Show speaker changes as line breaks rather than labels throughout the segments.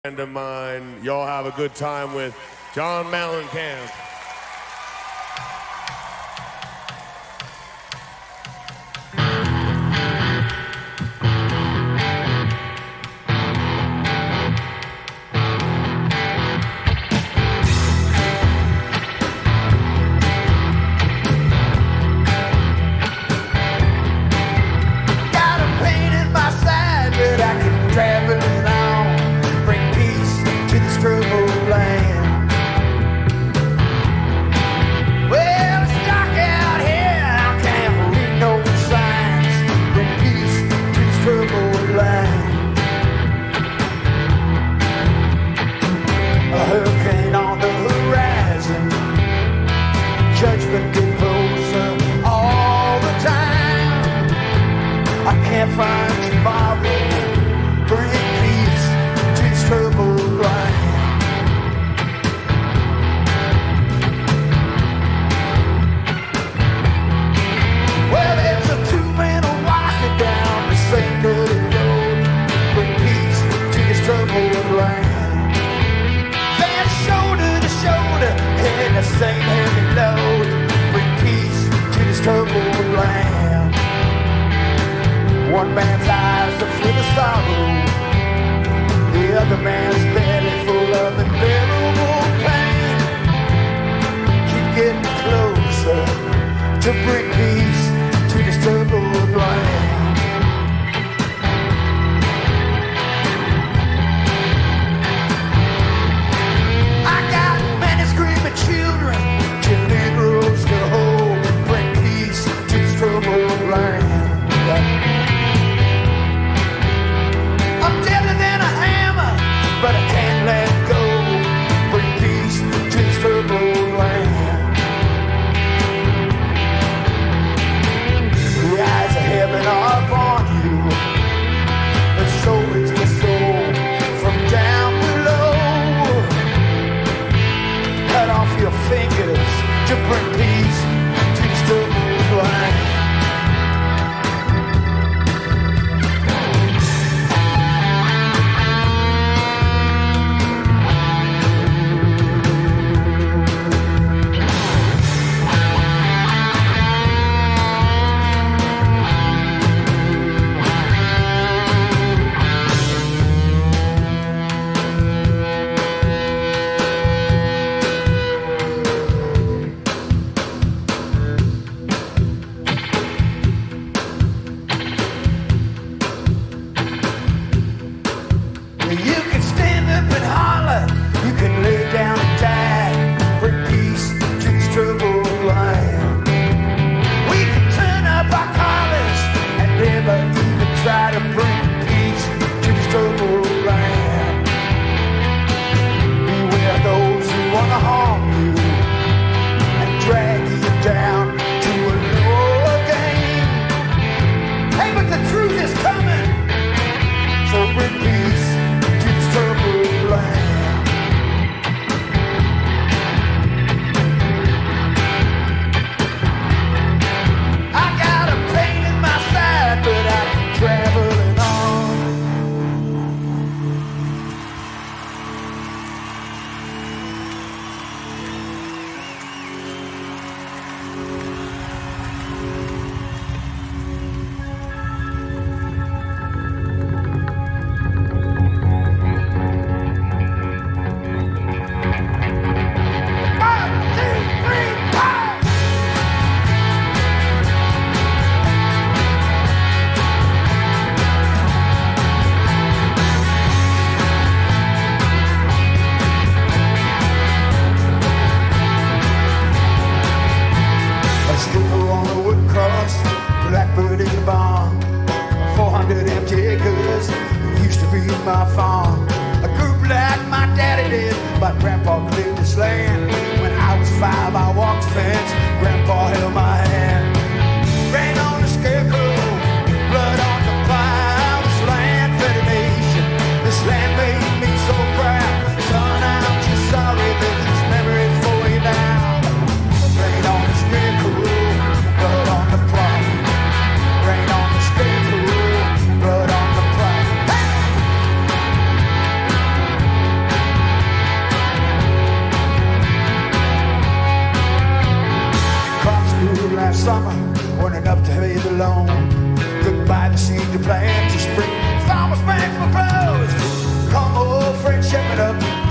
Friend of mine, y'all have a good time with John Mellencamp.
Got a pain in my side, but I can travel along, bring peace to this troubled land. Well, it's dark out here, I can't read no signs, bring peace to this troubled land. A hurricane on the horizon, judgment get closer all the time. I can't find tomorrow, bring peace to this troubled land. Well, there's a two-man walking down the same dirty road, bring peace to this troubled land. They're shoulder to shoulder, and the same heavy load, bring peace to this troubled land. One man's eyes are full of sorrow, the other man's belly full of unbearable pain. Keep getting closer to bring peace to this troubled land. I got many screaming children, till Negroes to hold, bring peace to this troubled land. I'm deader than a hammer, but I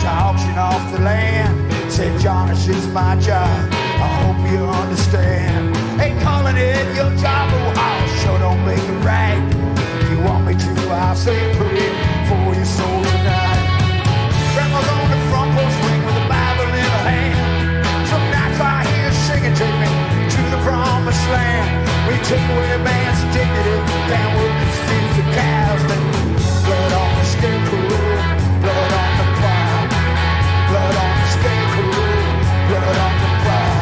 auction off the land. Said, John, it's just my job, I hope you understand. Ain't calling it your job, oh, I sure don't make it right. If you want me to, I'll say a prayer for your soul tonight. Grandma's on the front porch swing with a Bible in her hand. Some nights I hear her singing, take me to the promised land. We take away a man's dignity, damn workers feed the cows. Then blood on the scarecrow, blood on the plow, blood on the scarecrow, blood on the plow.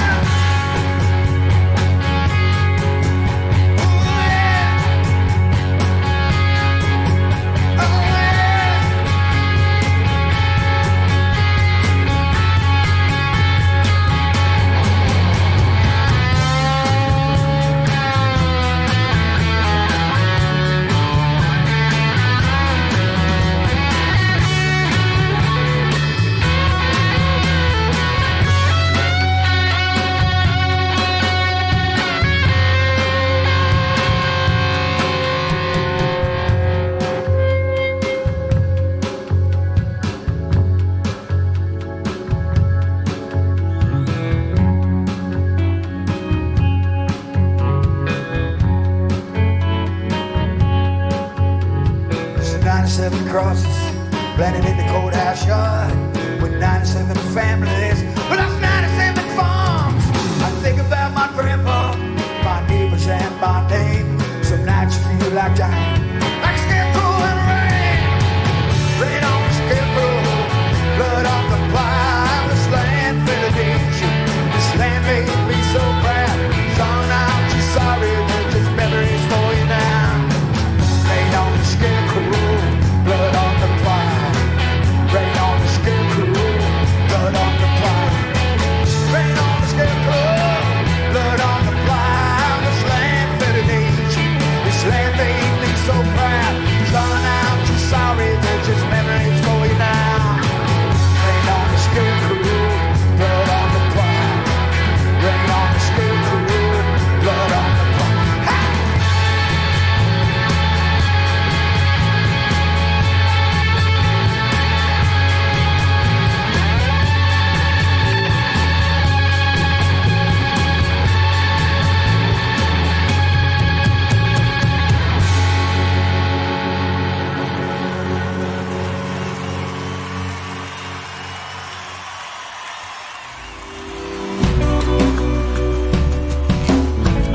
Crosses planted in the courthouse yard with 97 families, but that's 97 farms. I think about my grandpa, my neighbors, and my name. Some nights you feel like dying.